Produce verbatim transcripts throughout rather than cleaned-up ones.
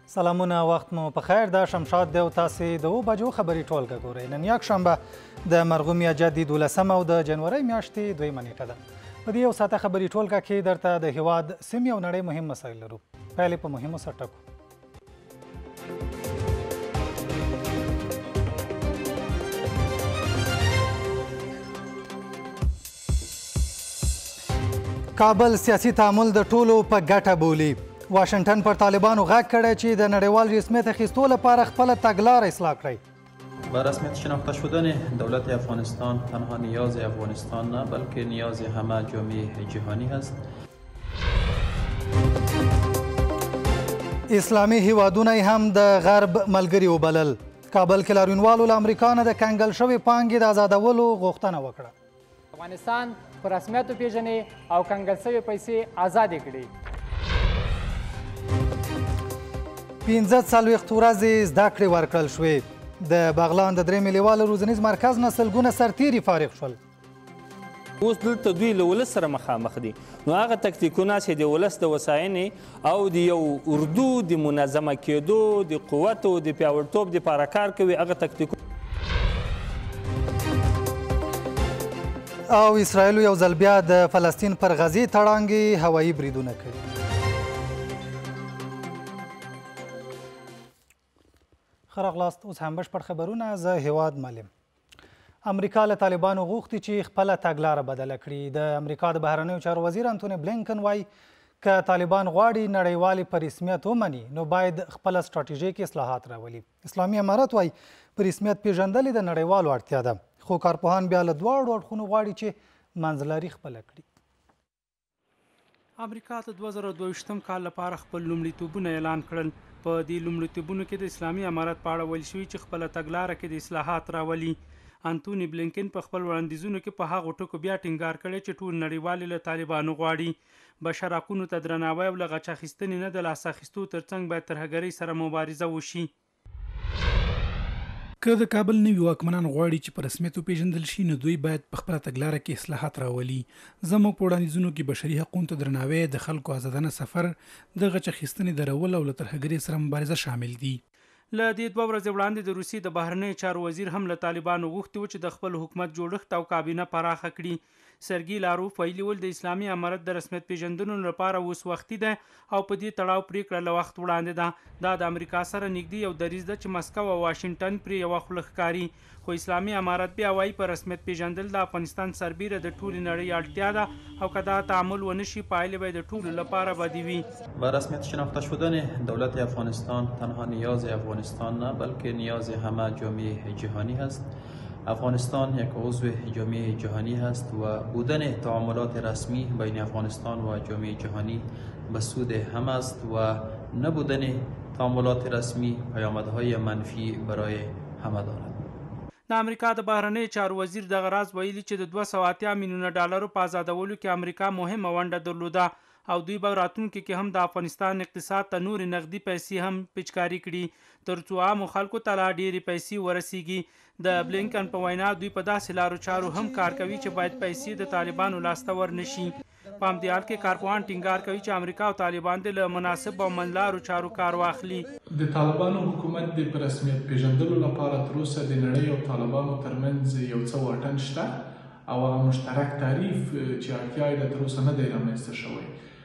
سلامونه وخت مو په خیر. دا شمشاد دی او تاسې د اوه بجو خبري ټولګه ګورئ. نن یکشنبه د مرغوم میاجت د دولسمه او د جنورۍ میاشتې دویمه نیټه ده. په دې یو ساعته خبري ټولګه کې درته د هیواد، سیمې او نړۍ مهم مسایل لرو. پیل په مهمو سرټکو. کابل سیاسي تعامل د ټولو په ګټه بولي. واشنگټن پر طالبانو غږ کړی چې د نړیوال رسمیت اخیستو لپاره خپله تګلاره اصلاح کړئ. با رسمیت شناخته شدن دولت افغانستان تنها نیاز افغانستان نه بلکه نیاز همه جامعه جهانی است. اسلامي هیوادونه هم د غرب ملګري وبلل. کابل کې لاریونوالو له امریکا نه د کنګل شوې پانګې د آزادولو غوښتنه وکړه. افغانستان په رسمیت وپېژني او کنګل شوې پیسې آزادې کړي. پنځه څلوېښت ورځې زده کړې ورکړل شوې. د بغلان د درې ملیواله روزنیز مرکز نه سلګونه سرتیري فارغ شول. اوس دلته دوی له ولس سره مخامخ دي، نو هغه تکتیکونه چې د ولس د وساینې او د یو اردو د منظمه کېدو د قوت او د پیاوړتوب دپاره کار کوي، هغه تکتیکونه. او اسرائیل یو ځل بیا د فلسطین پر غزې تړانګې هوایي بریدونه کوي. ښه راغلاست. اوس هم بشپړ خبرونه. زه هیواد معلم. امریکا له طالبانو غوښتي چې خپله تګلاره بدله کړي. د امریکا د بهرنیو چارو وزیر انتوني بلینکن وایي که طالبان غواړي نړیوالې په رسمیت ومني نو باید خپله سټراټیژیک اصلاحات راولي. اسلامي امارت وایي په رسمیت پیژندل د نړیوالو اړتیا ده، خو کارپوهان بیا له دواړو اړخونو غواړي چې منځلاري خپله کړي. امریکا د دوه زره دوه ویشتم کال لپاره خپل لومړیتوبونه اعلان کړل. په دې لومړیتوبونو کې د اسلامي امارت په اړه ویل شوي چې خپله تګلاره کې د اصلاحات راولي. انتوني بلینکن په خپل وړاندیزونو کې په هغو ټکو بیا ټینګار کړی چې ټول نړیوالې له طالبانو غواړي بشر حقونو ته درناوی او له غچ اخیستنې نه د لاس اخیستو ترڅنګ باید ترهګرۍ سره مبارزه وشي. که د کابل نوي واکمنان غواړي چې په رسمیت وپېژندل شي نو دوی باید په خپله تګلاره کې اصلاحات راولي. زموږ په وړاندیزونو کې بشري حقونو ته درناوی، د خلکو ازادانه سفر، د غچ اخیستنې درول او له ترهګرۍ سره مبارزه شامل دي. له دې دوه ورځې وړاندې د روسیې د بهرنیو چارو وزیر هم له طالبانو غوښتي و چې د خپل حکومت جوړښت او کابینه پراخه کړي. سرګي لاروف ویلي ول د اسلامي امارت د رسمیت پیژندنو لپاره اوس وختي ده او په دې تړاو پریکړه له وخت وړاندې ده. دا د امریکا سره نږدې یو دریځ ده چې مسکو او واشنګټن پرې یوه خوله ښکاري، خو اسلامي امارت بیا وایي په رسمیت پیژندل د افغانستان سربیره د ټولې نړۍ اړتیا ده او که دا تعامل ونه شي پایلې به د ټولو لپاره بدې وي. با رسمیت شناخته شدن دولت افغانستان تنها نیاز افغانستان نه بلکه نیاز همه جامعه جهانی است. افغانستان یک عضو جامعه جهانی است و بودن تعاملات رسمی بین افغانستان و جامعه جهانی به سود همه است و نبودن تعاملات رسمی پیامدهای منفی برای همه دارد. د امریکا د بهرنیو چارو وزیر دغه راز ویلي چې د دوه سوه اتیا میلیونه ډالرو په آزادولو کې امریکا مهمه ونډه درلوده او دوی به راتلونکي کې هم د افغانستان اقتصاد ته نورې نقدي پیسې هم پیچکاري کړي تر څو عامو خلکو ته لا ډېرې پیسې ورسیږي. د بلینکن په وینا دوی په داسې لارو چارو هم کار کوي چې باید پیسې د طالبانو لاسته ورنشي. په همدې حال کې کارپوهان ټینګار کوي چې امریکا او طالبان د له مناسب او منځلارو چارو کار واخلي. د طالبانو حکومت د په رسمیت پیژندلو لپاره تر اوسه د نړۍ او طالبانو ترمنځ یو څه واټن شته او هغه مشترک تعریف چې اړتیا یې ده تر اوسه نه دی رامنځته شوی.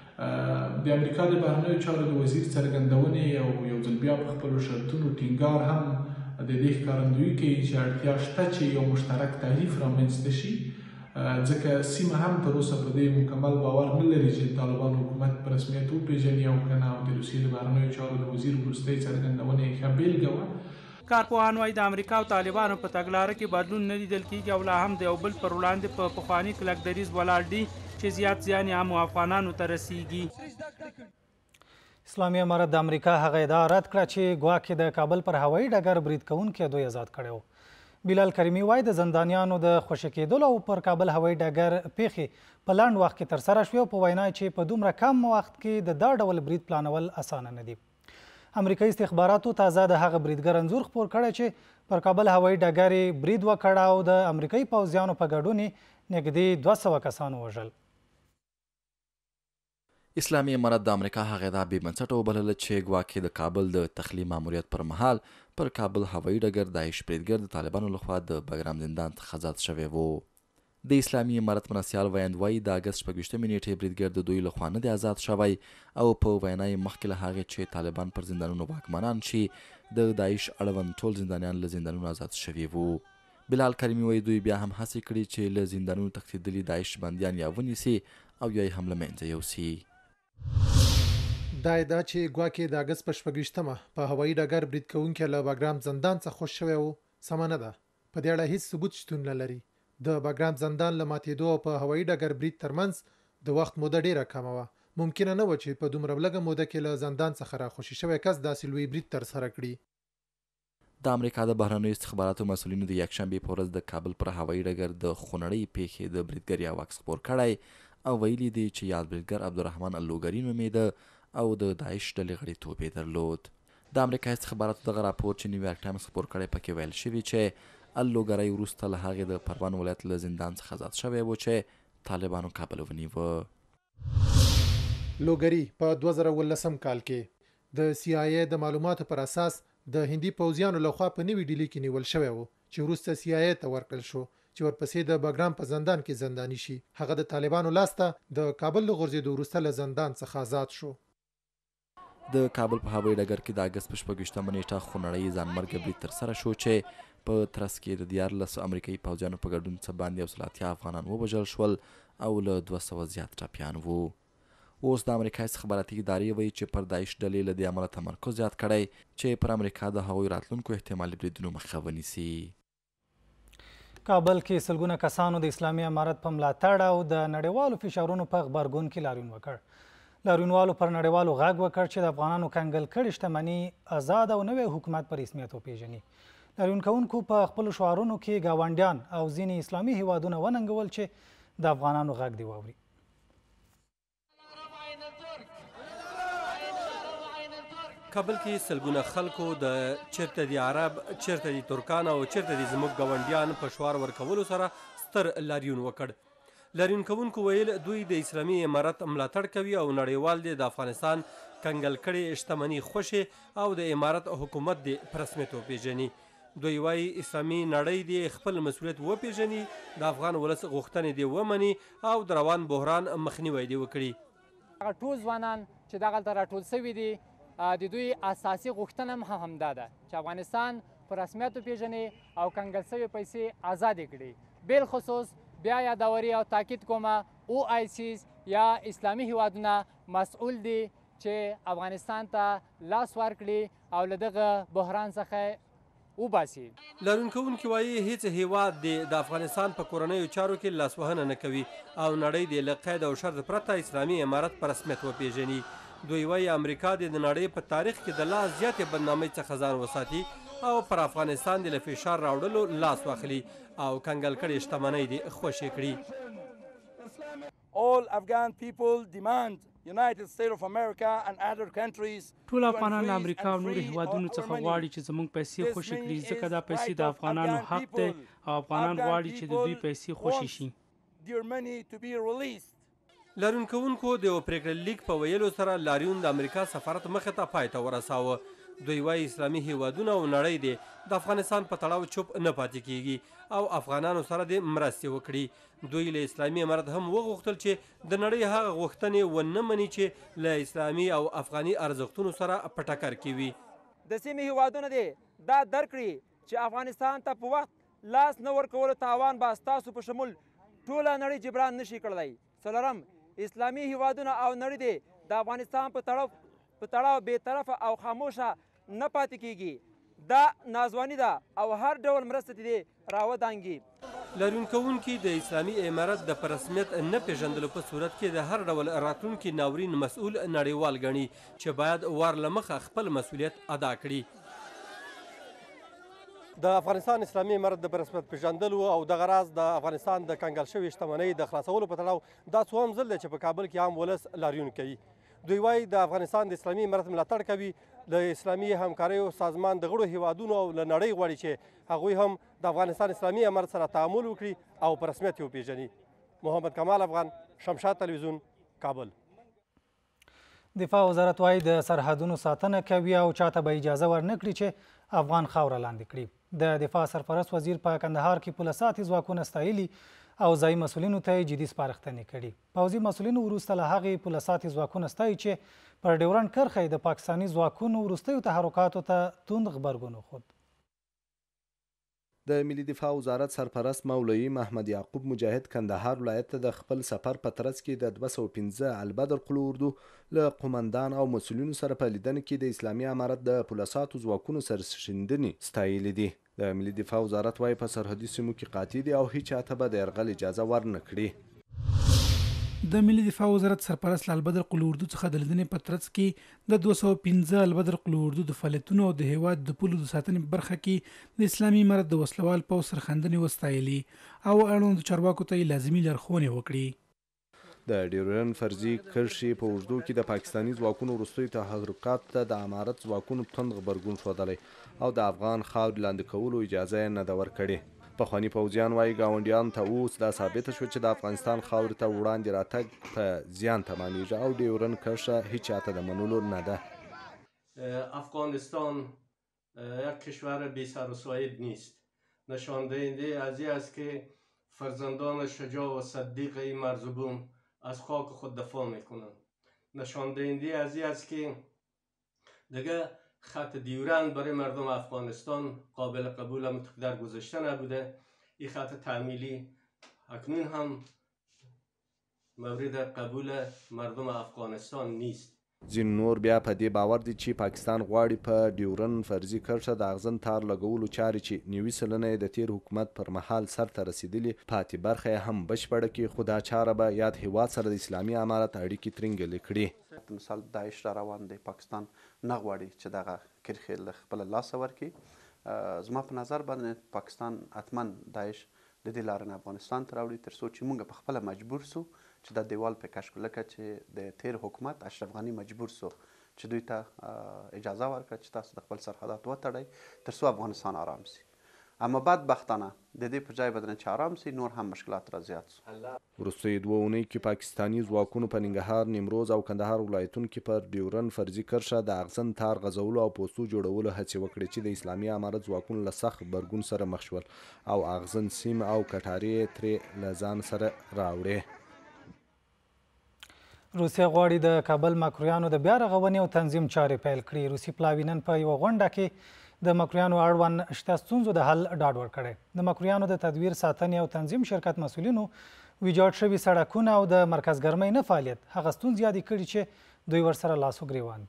د امریکا د بهرنیو چارو د وزیر څرګندونې او یو ځل بیا په خپلو شرطونو ټینګار هم د دې ښکارندویي کوي چې اړتیا شته چې یو مشترک تعریف رامنځته شي، ځکه سیمه هم تر اوسه په دې مکمل باور نه لري چې طالبانو حکومت په رسمیت وپېژني او که نه. او د روسیې د بهرنیو چارو د وزیر وروستۍ څرګندونه یې ښه بېلګه وه. کارپوهان وایي د امریکا او طالبانو په تګلاره کې بدلون نه لیدل کېږي او لا هم د یو بل پر وړاندې په پخواني کلک دریځ ولاړ دي چې زیات زیان یې عامو افغانانو ته رسیږي. اسلامي امارت د امریکا هغه ادعا رد کړه چې ګواکې د کابل پر هوایي ډګر برید کوونکي دوی آزاد کړی و. بلال کریمي وایي د زندانیانو د خوشي کېدلو او پر کابل هوایي ډګر پیښې په لنډ وخت کې ترسره شوې او په وینا چې په دومره کم وخت کې د دا ډول برید پلانول اسانه نه دي. امریکایي استخباراتو تازه د هغه بریدګر انځور خپور کړی چې پر کابل هوایي ډګر یې برید وکړ او د امریکایي پوځیانو په ګډون یې نږدې دوه سوه کسانو وژل. اسلامي امارت د امریکا هغه ادعا بې بنسټه وبلله چې ګواکې د کابل د تخلي ماموریت پر مهال پر کابل هوایي ډګر داعش بریدګر د طالبانو لخوا د بګرام زندان څخه آزاد شوی و. د اسلامي امارت مرستیال ویاند وایي د اګست شپږ ویشتمې نیټې بریدګر د دوی لخوا نه دی آزاد شوی او په وینا یې مخکې له هغې چې طالبان پر زندانونو واکمنان شي د داعش اړوند ټول زندانیان له زندانونو آزاد شوي وو. بلال کریمي وایي دوی بیا هم هڅې کړي چې له زندانونو تښتېدلي داعش بندیان یا ونیسي او یا یې هم له منځه یوسي. دا ادعا چې ګواکې د اګست په شپږ ویشتمه په هوایي ډګر برید کوونکی له بګرام زندان څخه خوش شوی و سمه نه ده. په دې اړه هیڅ ثبوت شتون نه لري. د بګرام زندان له ماتېدو او په هوایي ډګر برید ترمنځ د وخت موده ډیره کمه وه. ممکنه نه وه چې په دومره لږه موده کې له زندان څخه راخوشي شوی کس داسې لوی برید ترسره کړي. د امریکا د بهرنیو استخباراتو مسؤلینو د یکشنبې په ورځ د کابل پر هوایي ډګر د خونړۍ پیښې د بریدګر یو عکس خپور کړی او ویلي دي چې یاد بریدګر عبدالرحمن اللوګري نومېده او د داعش ډلې غړیتوب یې درلود. د امریکا استخباراتو دغه راپور چې نیویارک ټایمز خپور کړی پکې ویل شوي چې اللوګري وروسته له هغې د پروان ولایت له زندان څخه آزاد شوی و چې طالبانو کابل ونیوه. لوګري په دوه زره اوولسم کال کې د سی آی ای د معلوماتو پر اساس د هندي پوځیانو لخوا په نوي ډیلي کې نیول شوی و چې وروسته سی آی ای ته ورکړل شو چې ورپسې د بګرام په زندان کې زنداني شي. هغه د طالبانو لاسته د کابل له غورځېدو وروسته له زندان څخه آزاد شو. د کابل په هوایي ډګر کې د اګست په شپږ ویشتمه نیټه خونړی ځانمرګه برید ترسره شو چې په ترڅ کې د دیارلسو امریکایي پوځیانو په ګډون څه باندې یو سل اتیا افغانان ووژل شول او له دوه سوه زیات ټپیان وو. اوس د امریکا استخباراتي ادارې وایي چې پر داعش ډلې له دې امله تمرکز زیات کړی چې پر امریکا د هغوی راتلونکو احتمالي بریدونو مخه ونیسي. کابل کې سلګونه کسانو د اسلامي امارت په ملاتړ او د نړیوالو فشارونو په غبرګون کې لاریون وکړ. لاریونوالو پر نړیوالو غږ وکړ چې د افغانانو کنګل کړې شتمني آزاد او نوی حکومت په رسمیت وپیژني. لاریون کوونکو په خپلو شعارونو کې ګاونډیان او ځینې اسلامي هیوادونه وننګول چې د افغانانو غږ دی واوري. کابل کې سلګونه خلکو د چیرته دی عرب، چیرته دی ترکان او چیرته دی زموږ ګاونډیان په شعار ورکولو سره ستر لاریون وکړ. لاریون کوونکو ویل دوی د اسلامي امارت ملاتړ کوي او نړیوال دی د افغانستان کنګل کړې شتمني خوښې او د امارت حکومت دی په رسمیت وپیژني. دوی وایي اسلامي نړۍ دی خپل مسؤلیت وپیژني، د افغان ولس غوښتنې دی ومني او د روان بحران مخنیوی دی وکړي. هغه ټول ځوانان چې دغلته راټول سوي دي د دوی اساسي غوښتنه هم همدا ده چې افغانستان په رسمیت وپیژني او کنګل سوي پیسې آزادې کړي. بالخصوص بیا یادوري او تاکید کومه او آی سیز یا اسلامي هیوادونه مسؤل دي چې افغانستان ته لاس ورکړي او له دغه بحران څخه وباسي. لاریون کوونکي وایي هیڅ هیواد دی د افغانستان په کورنیو چارو کې لاسوهنه نه کوي او نړۍ دی له قید او شرط پرته اسلامي امارت په رسمیت وپیژني. دوی وایي امریکا د نړۍ په تاریخ کې د لا زیاتې بدنامۍ څخه ځان وساتي او پر افغانستان د له فشار راوړلو لاس واخلي او کنګل کړې شتمنۍ دې خوشې کړي. All Afghan people demand United States of America and other countries ټول افغانان له امریکا او نورو هیوادونو څخه غواړي چې زموږ پیسې خوشې کړي ځکه دا پیسې د افغانانو حق دی او افغانان غواړي چې د دوی پیسې خوشې شي. their money to be released. لاریون کوونکو د یو پریکړه لیک په ویلو سره لاریون د امریکا سفارت مخې ته پای ته ورساوه. دوی وایي اسلامي هیوادونه او نړۍ دی د افغانستان په تړاو چوپ نه پاتې کیږي او افغانانو سره د مرستې وکړي. دوی له اسلامي امارت هم وغوښتل چې د نړۍ هغه غوښتنې ونه مني چې له اسلامي او افغاني ارزښتونو سره په ټکر کې وي. د سیمې هیوادونه دی دا درک کړي چې افغانستان ته په وخت لاس نه ورکولو تاوان به ستاسو په شمول ټوله نړۍ جبران نشي کړلی. څلورم اسلامي هیوادونه او نړۍ دی د افغانستان په تړاو په تړاو بې طرفه او خاموشه نه پاتې کیږي. دا نازواني ده او هر ډول مرسته دې راودانګي. لاریون کوونکي د اسلامي امارت د په رسمیت نه پیژندلو په صورت کې د هر ډول راتلونکي ناورین مسؤل نړیوال ګڼي چې باید ور له مخه خپل مسؤلیت ادا کړي. د افغانستان اسلامي امارت د په رسمیت پیژندلو او دغه راز د افغانستان د کنګل شوي شتمنۍ د خلاصولو په تړاو دا څوهم ځل دی چې په کابل کې عام ولس لاریون کوي. دوی وایي د افغانستان د اسلامي امارت ملاتړ کوي، د اسلامي همکاریو سازمان د غړو هیوادونو او له نړۍ غواړي چې هغوی هم د افغانستان اسلامي امارت سره تعامل وکړي او په رسمیت یې وپیژني. محمد کمال افغان، شمشاد تلویزیون، کابل. دفاع وزارت وایي د سرحدونو ساتنه کوي او چاته به اجازه ورنکړي چې افغان خاوره لاندې کړي. د دفاع سرپرست وزیر په کندهار کې پوله ساتي ځواکونه ستایلي او ځایي مسؤلینو ته یې جدي سپارښتنې کړي. پوځي مسؤلینو وروسته له هغې پوله ساتي ځواکونه ستایي چې پر ډیورنډ کرښه یې د پاکستاني ځواکونو وروستیو تحرکاتو ته توند غبرګون وښود. د ملي دفاع وزارت سرپرست مولوي محمد یعقوب مجاهد کندهار ولایت ته د خپل سفر په ترڅ کې د دوه سوه پنځه البدر قلو اردو له قومندان او مسؤلینو سره په لیدنه کې د اسلامي امارت د پوله ساتو ځواکونو سرښندنې ستایلې دي. د ملي دفاع وزارت وايي په سرحدي سیمو کې قاطع دي او هیڅ چاته به د یرغل اجازه ورنه کړي. د ملي دفاع وزارت سرپرست له البدر قلو اردو څخه د لیدنې په ترڅ کې د دوه سوه پنځه البدر قلو اردو د فعالیتونو او د هیواد د پولو د ساتنې په برخه کې د اسلامي امارت د وسلوال پوځ سرښندنې وستایلي او اړوندو چارواکو ته یې لازمي لارښوونې وکړي. د ډیورنډ فرضي کرښې په اوږدو کې د پاکستاني ځواکونو وروستیو تحرکات ته د امارت ځواکونو توند غبرګون ښودلی او د افغان خاورې لاندې کولو اجازه یې نه ده ورکړې. پخواني پوځیان وایي ګاونډیانو ته اوس دا ثابته شوه چې د افغانستان خاورې ته وړاندې راتګ په زیان تمامیږي او ډیورنډ کرښه هیچ چاته د منلو نه ده. افغانستان یک کشور بی سر و ساید نیست. نشان دهنده از این است که فرزندان شجاع و صدیق این مرزبون از خاک خود دفاع میکنند. نشان دهنده از این است که دیگه خط دیورند برای مردم افغانستان قابل قبول هم در گذشته نبوده. این خط تعمیلی اکنون هم مورد قبول مردم افغانستان نیست. ځینو نور بیا په دې باور دي چې پاکستان غواړي په ډیورنډ فرضي کرښه د اغزن تار لګولو چارې چې نوي سلنه یې د تیر حکومت پر مهال سرته رسیدلي پاتې برخه یې هم بشپړه کړي، خو دا چاره به یاد هیواد سره د اسلامي امارت اړیکې ترینګلې کړي. مثال داعش را روان دی، پاکستان نه غواړي چې دغه کرښې له خپله لاسه ورکړي. زما په نظر باندې پاکستان حتما داعش د دې لارې نه افغانستان ته راوړي تر څو چې موږ په خپله مجبور سو چې دا دیوال په کش کړو، لکه چې د تیر حکومت اشرف غني مجبور سو چې دوی ته اجازه ورکړه چې تاسو د خپل سرحدات وتړئ تر څو افغانستان آرام سي. اما بدبختانه د دې په ځای بدنه چې آرام سي نور هم مشکلات را زیات سو. وروستیو دوه اونۍ کې پاکستاني ځواکونو په ننګرهار، نیمروز او کندهار ولایتونو کې پر ډیورنډ فرضي کرښه د اغزن تار غځولو او پوستو جوړولو هڅې وکړې چې د اسلامي امارت ځواکونو له سخت غبرګون سره مخ شول او اغزن سیم او کټارې ترې له ځان سره راوړې. روسیه غواړي د کابل مکرویانو د بیا رغونې او تنظیم چارې پیل کړي. روسي پلاوي نن په یوه غونډه کې د مکرویانو اړوند شته ستونزو د حل ډاډ ورکړی. د مکرویانو د تدویر، ساتنې او تنظیم شرکت مسؤلینو ویجاړ شوي سړکونه او د مرکز ګرمۍ نه فعالیت هغه ستونزې یادې کړي چې دوی ورسره لاس و ګرېوان دي.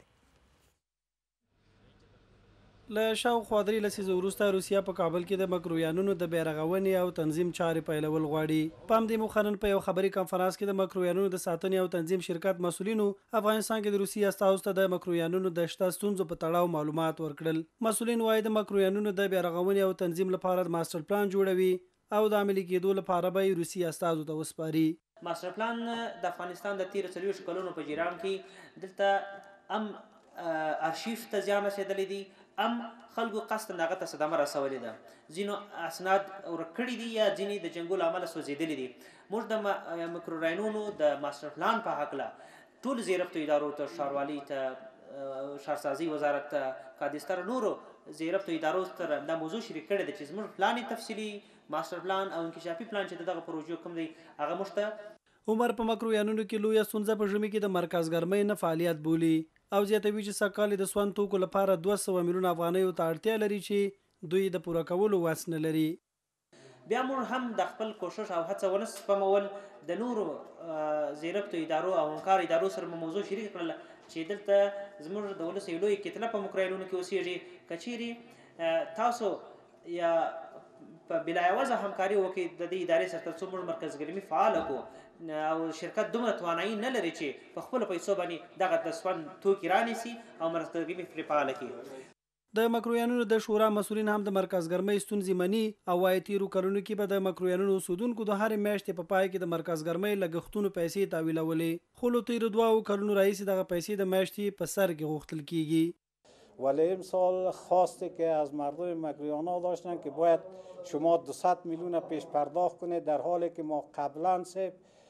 له شاوخوا درې لسیزو وروسته روسیه په کابل کې د مکرویانو د بیا رغونې او تنظیم چارې پیلول غواړي. په همدې موخه نن په یو خبري کنفرانس کې د مکرویانو د ساتنې او تنظیم شرکت مسؤلینو افغانستان کې د روسي استازو ته د مکرویانو د شته ستونزو په تړاو معلومات ورکړل. مسؤلین وایي د مکرویانو د بیا رغونې او تنظیم لپاره ماستر پلان جوړوي او د عملي کېدو لپاره به روسي استازو ته وسپاري. ماستر پلان د افغانستان د تیر څلوېښت کلونو په جریان کې دلته ام ارشیف ته زیان رسېدلی دی، ام خلکو قصداً هغه ته صدمه رسولې ده، ځینو اسناد ورک کړي دي یا ځینې د جنګو له امله سوځېدلي دي. موږ د مکرویانو د ماستر پلان په هکله ټول زیرفتو ادارو ته، ښاروالۍ ته، ښارسازۍ وزارت ته، کادستر نورو زیرفتو ادارو سره دا موضوع شریک کړې ده چې زموږ پلان تفصیلي ماستر پلان او انکشافي پلان چې دغه پروژو کوم دی هغه موږ ته. عمر په مکرویانو کې لویه ستونزه په ژمي کې د مرکز ګرمۍ نه فعالیت بولي او زیاتوي چې سږکال د سون توکو لپاره دوه سوه میلیونه افغانیو ته اړتیا لري چې دوی د پوره کولو وس نه لري. بیا موږ هم د خپل کوشش او هڅه ونه سپمول د نورو زیرفتو ادارو او همکار ادارو سره مو موضوع شریک کړله چې دلته زموږ د ولس یو لوی کتله په مکرویانو کې اوسېږي. که چیرې تاسو یا په بلایوازه همکاري وکړي د دې ادارې سره تر څو موږ مرکز ګرمي فعاله کړو او شرکت دومره توانایي نه لري چې په خپلو پیسو باندې دغه د سون توکي رانیسي او مرکز ګرمي پرې فعاله کړي. د مکرویانو د شورا مسؤلین هم د مرکز ګرمۍ ستونزې مني او وايي تیرو کلونو کې به د مکرویانو اوسېدونکو د هرې میاشتې په پای کې د مرکز ګرمۍ لګښتونو پیسې تحویلولې، خو له تیرو دوو کلونو راهیسې دغه پیسې د میاشتې په سر کې غوښتل کیږي. ولی امسال خواسته که از مردم مکرویان ها داشتن که باید شما دویست میلیون پیش پرداخت کنید، در حالی که ما قبلا سه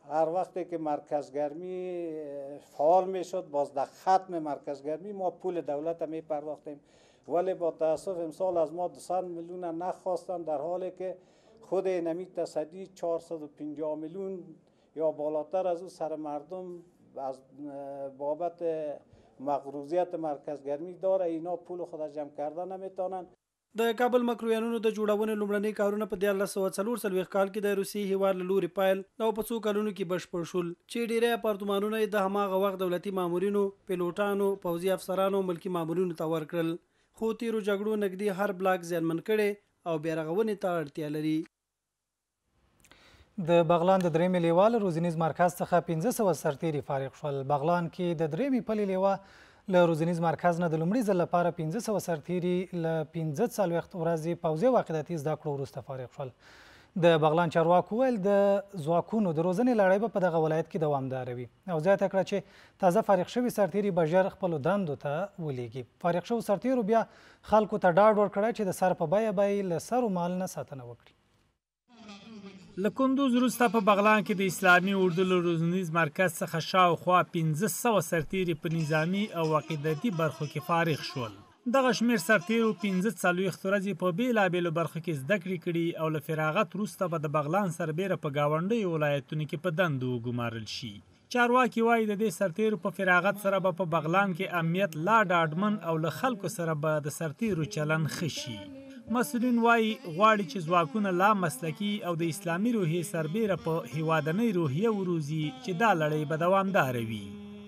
هر وقتی که مرکزگرمی فعال میشد باز در ختم مرکزگرمی ما پول دولت می پرداختیم، ولی با تاسف امسال از ما دویست میلیون نخواستن، در حالی که خود نمی تصدی چهارصد و پنجاه میلیون یا بالاتر از او سر مردم از بابت مقروضیت مرکزگرمی داره. اینا پول خود جمع کرده نمیتونن. د کابل مکرویانونو د جوړونې لومړني کارونه په دیارلس سوه څلور څلوېښت کال کې د روسیې هېواد له لورې پیل او په څو کلونو کې بشپړ شول، چې ډېری اپارتمانونه یې د هماغه وخت دولتي مامورینو، پیلوټانو، پوځي افسرانو او ملکي مامورینو ته ورکړل. خو تیرو جګړو نږدې هر بلاک زیانمن کړی او بیا رغونې ته اړتیا لري. د بغلان د درېیمې لیوا له روزنیز مرکز څخه پنځه سوه سرتیري فارغ شول. بغلان کې د درېیمې پلې لیوا له روزنیز مرکز نه د لومړي ځل لپاره پنځه سوه سرتیري له پنځه څلوېښت ورځې پوځي او عقیدتي زده کړو وروسته فارغ شول. د بغلان چارواکو وویل د ځواکونو د روزنې لړۍ به په دغه ولایت کې دوامداره وي او زیاته کړه چې تازه فارغ شوي سرتیري به ژر خپلو دندو ته ولېږي. فارغ شوو سرتیرو بیا خلکو ته ډاډ ورکړی چې د سر په بیه به یې له سر و مال نه ساتنه وکړي. له کندوز وروسته په بغلان کې د اسلامي اردو له روزنیز مرکز څخه شاوخوا پنځه سوه سرتیري په نظامي او عقیدتي برخو کې فارغ شول. دغه شمېر سرتیرو پنځه څلوېښت ورځې په بېلابېلو برخو کې زده کړې کړي او له فراغت وروسته به د بغلان سربیره په ګاونډیو ولایتونو کې په دندو وګمارل شي. چارواکي وایي د دې سرتیرو په فراغت سره به په بغلان کې امنیت لا ډاډمن او له خلکو سره به د سرتیرو چلن ښه شي. مسؤلین وایي غواړي چې ځواکونه لا مسلکي او د اسلامي روحیې سربیره په هیوادنۍ روحیه وروزي چې دا لړۍ به دوامداره وي.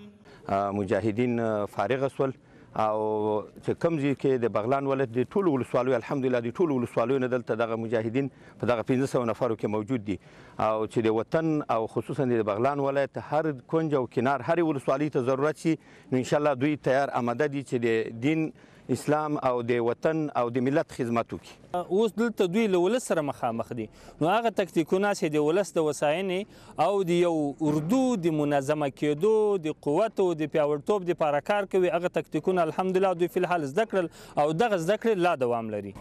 مجاهدین فارغ شول او چې کوم ځای کې د بغلان ولایت د ټولو ولسوالیو الحمدلله د ټولو ولسوالیو نه دلته دغه مجاهدین په دغه پنځه سوه نفرو کې موجود دي او چې د وطن او خصوصا د بغلان ولایت هر کنج او کنار هرې ولسوالۍ ته ضرورت شي نو انشاءالله دوی تیار آماده دي چې د دین اسلام او د وطن او د ملت خدمت وکړي. اوس دلته دوی له ولس سره مخامخ دي، نو هغه تکتیکونه چې د ولس د وساینې او د یو اردو د منظمه کېدو د قوت او د پیاوړتوب دپاره کار کوي، هغه تکتیکونه الحمدلله دوی فی الحال زده کړل او دغه زده کړې لا دوام لري.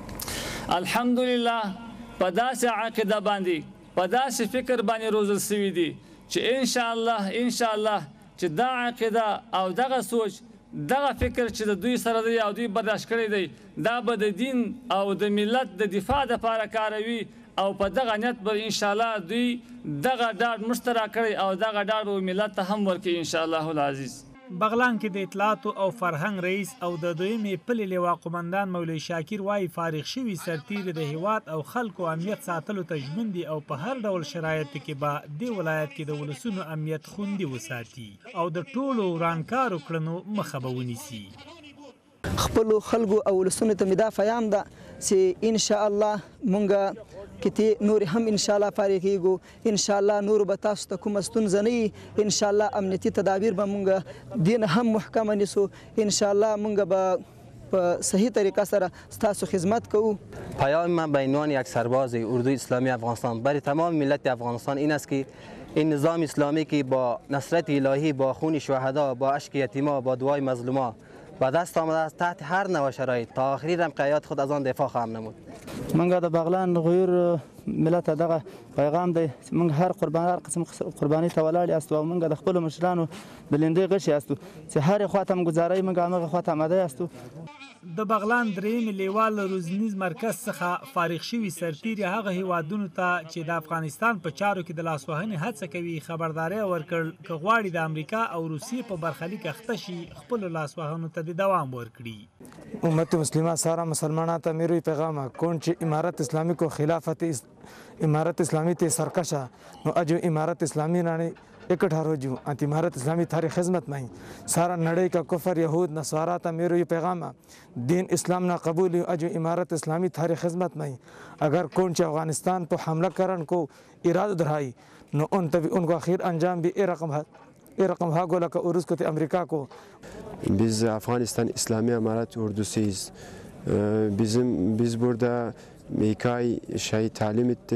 الحمدلله په داسې عقیده باندې په داسې فکر باندې روزل سوي دي چې انشاءالله انشاءالله چې دا عقیده او دغه سوچ دغه فکر چې د دوی سره دی او دوی برداشت کړی دی دا به د دین او د ملت د دفاع دپاره کاروي او په دغه نیت به انشاءالله دوی دغه ډاډ موږ ته راکړی او دغه ډاډ به ملت ته هم ورکوي انشاءالله العزیز. بغلان کې د اطلاعاتو او فرهنګ رئیس او د دویمې پلې لیوا قمندان مولوي شاکر وایي فارغ شوي سرتیري د هیواد او خلکو امنیت ساتلو ته ژمن دي او په هر ډول شرایطو کې به دې ولایت کې د ولسونو امنیت خوندي وساتي او د ټولو ورانکارو کړنو مخه به ونیسي. خپلو خلکو او ولسونو ته مې دا پیام ده چې انشاءالله مونږ کتې نور هم انشاءالله فارغ کېږو، انشاءالله نور به تاسو ته کومه ستونزه نه وي، انشاءالله امنیتي تدابیر به مونږ دین هم محکمه نیسو، انشاءالله مونږ به په صحیح طریقه سره ستاسو خدمت کوو. پیام من به عنوان یک سرباز اردوی اسلامی افغانستان برای تمام ملت افغانستان این است که این نظام اسلامی که با نصرت الهی، با خون شهدا، با اشک یتیما، با دعای مظلوما به دست آمده است، تحت هر نوع شرایط تا آخری دم حیات خود از آن دفاع خواهم نمود. منګه د بغلان غیر ملت دغه پیغام دی، منګ هر قربان هر قسم قرباني ته ولاړ یاست او منګ د خپل مشرانو د لیندې غش یاست چې هر خواته هم گزارای منګ هغه خواته آماده یاست. د بغلان درېیمې لیوا له روزنیز مرکز څخه فارغ شوي سرتیري هغه هیوادونو ته چې د افغانستان په چارو کې د لاسوهنې هڅه کوي خبرداری ورکړ که غواړي د امریکا او روسیې په برخلیک اخته شي خپلو لاسوهنو ته د دوام ورکړي. امت مسلمه سارا مسلمانان ته میروی پیغام کون چې امارت اسلامی کو خلافت امارت اسلامی ته سرکشه نو اجو امارت اسلامی رانی اکٹھا روجو انت امارت اسلامی تاریخ خدمت میں سارا نڑے کا کفر یہود نصارا تا میرو یہ پیغام دین اسلام نہ قبول اجو امارت اسلامی تاریخ خدمت میں اگر کون چ افغانستان پر حملہ کرن کو ارادہ دہرائی نو ان تبھی ان کو آخر انجام بھی اے رقم ہے اے رقم ها گولا که اروز کتی امریکا کو. biz Afganistan İslami Emaret Ordusu'yuz. Bizim biz burada İki ay şey talim ettik.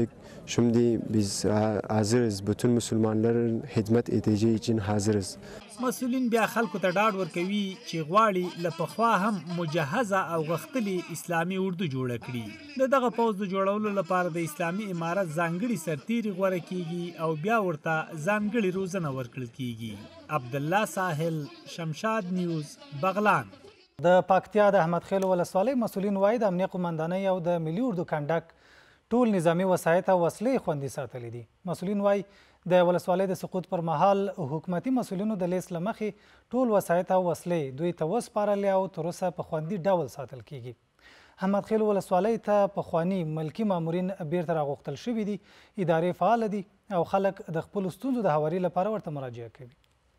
Şimdi biz hazırız. Bütün Müslümanların hizmet edeceği için hazırız. مسؤلین بیا خلکو ته ډاډ ورکوي چې غواړي له پخوا هم مجهزه او غښتلې اسلامي اردو جوړه کړي. د دغه پوځ د جوړولو لپاره د اسلامي امارت ځانګړي سرتیري غوره کیږي او بیا ورته ځانګړي روزنه ورکړل کیږي. عبدالله ساحل، شمشاد نیوز، بغلان. د پکتیا د احمد خیل ولسوالۍ مسؤلین وایي د امنیه قومندانۍ او د ملي اردو کنډک ټول نظامي وسایط او وسلې خوندي ساتلي دي. مسؤلین وایي د ولسوالۍ د سقوط پر مهال حکومتي مسؤلینو د لیست له مخې ټول وسایط او وسلې دوی ته وسپارلې او تر اوسه په خوندي ډول ساتل کیږي. احمد خیل ولسوالۍ ته پخواني ملکي مامورین بیرته راغوښتل شوي دي. ادارې فعاله دي او خلک د خپلو ستونزو د هواري لپاره ورته مراجعه کوي.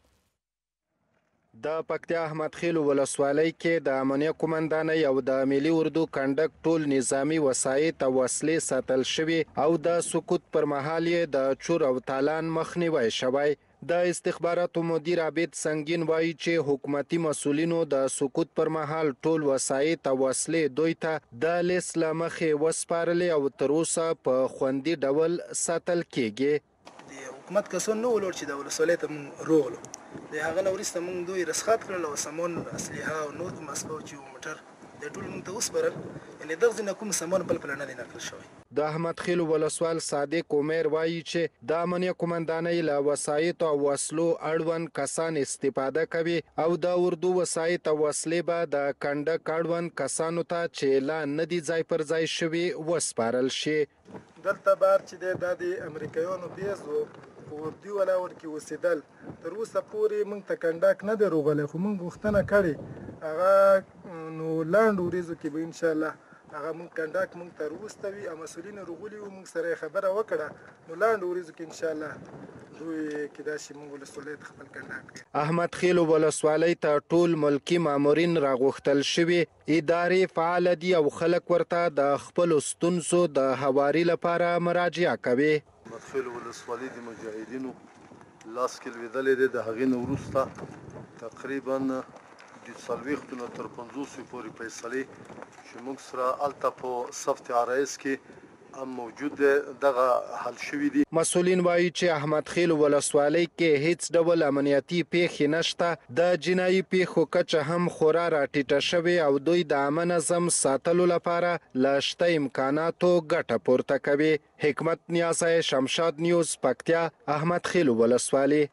د پکتیا احمد خیل ولسوالۍ کې د امنیه قومندانۍ او د ملي اردو کنډک ټول نظامی وسایط او وسلې ساتل شوي او د سقوط پر مهال یې د چور او تالان مخنیوی شوی. د استخباراتو مدیر عبید سنگین وایي چې حکومتي مسؤلینو د سقوط پر مهال ټول وسایط او وسلې دوی ته د لیست له مخې وسپارلې او تر اوسه په خوندي ډول ساتل کیږي. حکومت کسان نه ولور چې د ولسوالۍ ته مونږ روغلو د هغه نه وروسته مونږ دوی رسخات کړل او سامان اسلحه او نور کوم اسباب چې وو موټر د ټول مونږ ته وسپارل. یعنې دغه ځای نه کوم سامان بل پله نه دی نقل شوی. د احمد خیل ولسوال صادق عمر وایي چې د امنیه قومندانۍ له وسایطو او وسلو اړوند کسان استفاده کوي او د اردو وسایط او وسلې به د کنډک اړوند کسانو ته چې لا نه دي ځای پر ځای شوي وسپارل شي. دلته بار چې دی دا د امریکایانو بیز و په اردي ولاور کې اوسېدل تر اوسه پورې موږ ته کنډک نه دی روغلی خو موږ غوښتنه کړې هغه نو لاندو ورځو کې به انشاءالله هغه موږ کنډک موږ ته راوستوي او مسؤلین روغلي وو موږ سره یې خبره وکړه نو لاندو ورځو کې انشاءالله دوی کېدای شي موږ ولسوالۍ ته خپل کنډک کړي. احمد خیل ولسوالۍ ته ټول ملکي مامورین راغوښتل شوي. ادارې فعاله دي او خلک ورته د خپلو ستونزو د هواري لپاره مراجعه کوي. احمد خیل ولسوالۍ د مجاهدینو لاس کې لوېدلې دی. د هغې نه وروسته تقریبا د څلوېښتو نه تر پنځوسو پورې فیصلې چې موږ سره هلته په صفت عرایض کې هم موجود دی دغه حل شوي دي. مسؤلین وایي چې احمد خیل ولسوالۍ کې هیڅ ډول امنیتي پیښې نشته. د جنایي پیښو کچه هم خورا راټیټه شوې او دوی د عامه نظم ساتلو لپاره له شته امکاناتو ګټه پورته کوي. حکمت نیازی، شمشاد نیوز، پکتیا، احمد خیل ولسوالۍ.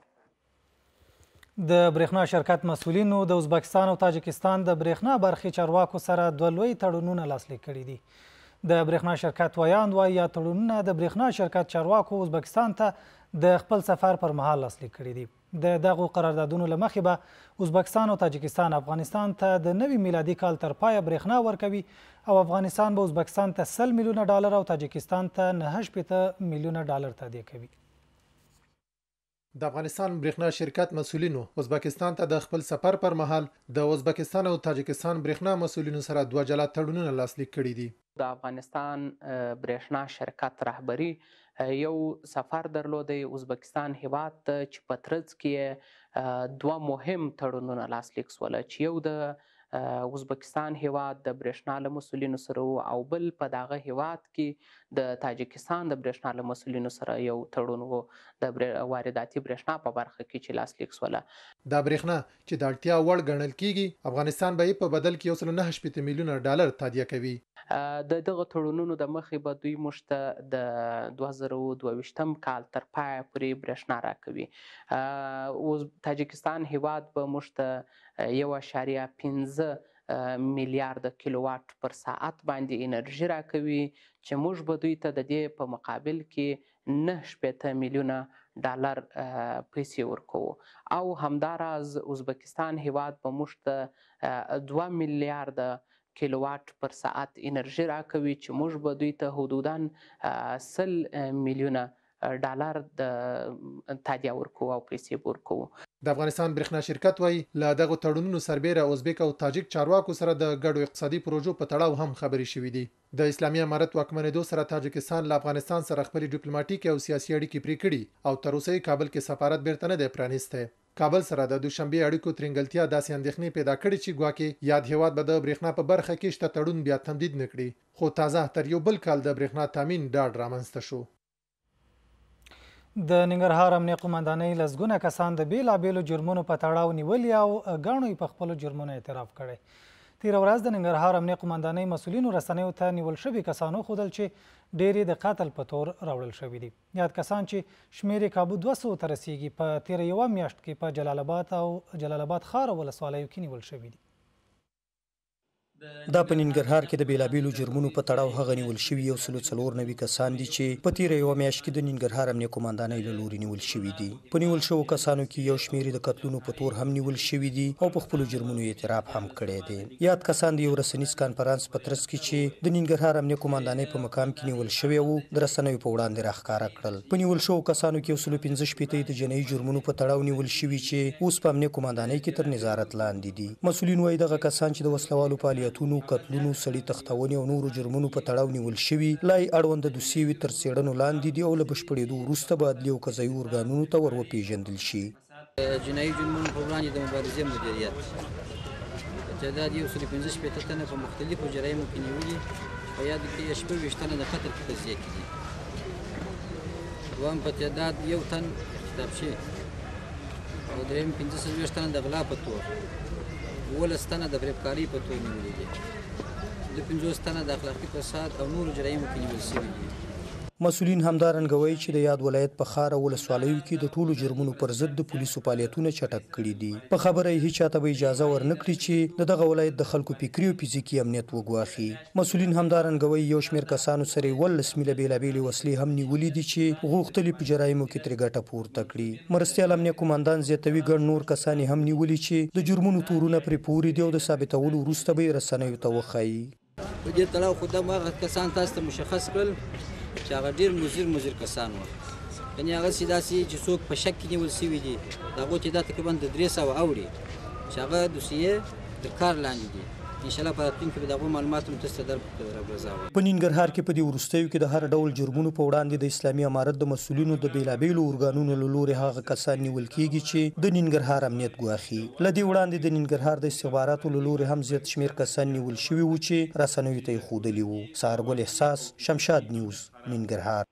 د برېښنا شرکت مسؤلینو د ازبکستان او تاجکستان د برېښنا برخې چارواکو سره دوه لوی تړونونه لاسلیک کړي دي. د برېښنا شرکت ویاند وایي یا تړونونه د برېښنا شرکت چارواکو ازبکستان ته د خپل سفر پر مهال لاسلیک کړي دي. د دغو قراردادونو له مخې به ازبکستان او تاجکستان افغانستان ته د نوي میلادي کال تر پایه برېښنا ورکوي او افغانستان به ازبکستان ته سل میلیونه ډالر او تاجکستان ته نهه شپېته میلیونه ډالر تادیه کوي. د افغانستان برېښنا شرکت مسؤلینو ازبکستان ته د خپل سفر پر مهال د ازبکستان او تاجکستان برېښنا مسؤلینو سره دوه جلا تړونونه لاسلیک کړي دي. د افغانستان برېښنا شرکت رهبری یو سفر درلودی ازبکستان هیواد ته چې په ترڅ کې دوه مهم تړونونه لاسلیک سول چې یو د ازبکستان هیواد د برېښنا له مسؤلینو سره او بل په دغه هیواد کې د تاجکستان د برېښنا له مسؤلینو سره یو تړون و د وارداتي برېښنا په برخه کې چې لاسلیک سوله. دا برېښنا چې د اړتیا وړ ګڼل کیږي افغانستان به په بدل کې یو سل نهه شپېته میلیونه ډالر تادیه کوي. د دغه تړونونو د مخې به دوی موږ ته د دوه زره دوه ویشتم کال تر پایه پورې برېښنا راکوي. تاجکستان هیواد به موږ ته یو اعشاریه پنځه میلیارد کیلووات پر ساعت باندې انرژي راکوي چې موږ به دوی ته د دې په مقابل کې نهه شپېته میلیونه ډالر پیسې ورکوو او همداراز ازبکستان هیواد به موږ ته دوه میلیارد کیلووات پر ساعت انرژي راکوي چې موږ به دوی ته حدوداً سل میلیونه ډالر د تادیه ورکوو او پیسې ورکوو. د افغانستان برېښنا شرکت وایي له دغو تړونونو سربیره ازبک او تاجک چارواکو سره د ګډو اقتصادي پروژو په تړاو هم خبرې شوې دي. د اسلامي امارت واکمنېدو سره تاجکستان له افغانستان سره خپلې ډیپلوماټیکې او سیاسي اړیکې پرې کړي او تر اوسه یې کابل کې سفارت بیرته نه دی پرانیستی. کابل سره د دوشنبه اړیکو ترنګلتیا داسې اندېښنې پیدا کړې چې ګواکې یاد هیواد به د برېښنا په برخه کې شته تړون بیا تمدید نه کړي. خو تازه تر یو بل کال د برېښنا تامین ډاډ رامنځته شو. د ننګرهار امنیه قومندانۍ لسګونه کسان د بېلابېلو جرمونو په تړاو نیولي او ګڼو یې په خپلو جرمونو اعتراف کړی. تېره ورځ د ننګرهار امنیه قومندانۍ مسؤلینو رسنیو ته نیول شوي کسان وښودل چې ډېر یې د قتل په تور راوړل شوي دي. یاد کسان چې شمېر یې کابو دوه سوو ته رسیږي په تېره یوه میاشت کې په جلال آباد او جلال آباد ښار او ولسوالیو کې نیول شوي دي. دا په ننګرهار کې د بیلابیلو جرمونو په تړاو هغه نیول شوي یو سلو څلور نوي کسان دي چې په تېره یوه میاشت کې د ننګرهار امنیه قومندانۍ له لوري نیول شوي دي. په نیول شوو کسانو کې یو شمېر یې د قتلونو په تور هم نیول شوي دي او په خپلو جرمونو اعتراف هم کړی دی. یاد کسان د یو رسنیز کانفرانس په ترڅ کې چې د ننګرهار امنیه قومندانۍ په مقام کې نیول شوي وو د رسنیو په وړاندې راښکاره کړل. په نیول شوو کسانو کې یو سلو پنځه شپېته د جنایي جرمونو په تړاو نیول شوي چې اوس په امنیه قومندانۍ کې تر نظارت لاندې دي. مسؤلین وایي دغه کسان چې د وسلوالو فعالیتونو، قتلونو، سړي تختونې او نورو جرمونو په تړاو نیول شوي لای اړونده دوسیې تر څېړنو لاندې دي او له بشپړېدو وروسته به عدلي او قضایي ارګانونو ته ور وپېژندل شي. جنایي جرمونو په وړاندې د مبارزې مدیریت تعداد یو سلو پنځه شپېته تنه په مختلفو جرایمو کې نیولي، په یاد کې یې شپږ ویشت تنه د قتل په قضیه کې دي. دوهم په تعداد یو تن کتابچې او درېیم پنځه څلوېښت تنه د غلا په تور، اوولس تنه د فریبکارۍ په تور نیولي دي. د پنځوس تنه د اخلاقي فساد او نورو جرایمو کې نیول شوي دي. مسؤلین همدارنګه وایي چې د یاد ولایت په ښار او ولسوالیو کې د ټولو جرمونو پر ضد د پولیسو فعالیتونه چټک کړي دي. په خبره یې هیچا ته به اجازه ورنه کړي چې د دغه ولایت د خلکو فکري او فزیکي امنیت وګواښي. مسؤلین همدارنګه وایي یو شمېر کسانو سره یې اوولس میله بېلابېلې وسلې هم نیولي دي چې غوښتلي په جرایمو کې ترې ګټه پورته کړي. مرستیال امنیه قومندان زیاتوي ګڼ نور کسان هم نیولي چې د جرمونو تورونه پرې پورې دي او د ثابتولو وروسته به یې رسنیو ته وښایي. په دې تړاو خو دا هغه کسان تاسو ته مشخص کړل چې هغه ډېر مضر مضر کسان وو، یعنې هغسې داسې چې څوک په شک کې نیول شوي دي د هغو تعداد تقریبا د درې سوه اوړي چې هغه دوسیې د کار لاندې دي. انشاءالله په راتلونکي کې به د هغو معلوماتو تاسو ته درګرځوو. په ننګرهار کې په دې وروستیو کې د هر ډول جرمونو په وړاندې د اسلامي امارت د مسؤلینو د بېلابېلو ارګانونو له لورې هغه کسان نیول کېږي چې د ننګرهار امنیت ګواښي. له دې وړاندې د ننګرهار د استخباراتو له لورې هم زیات شمېر کسان نیول شوي وو چې رسنیو ته یې ښودلي وو. سهارګل احساس، شمشاد نیوز، ننګرهار.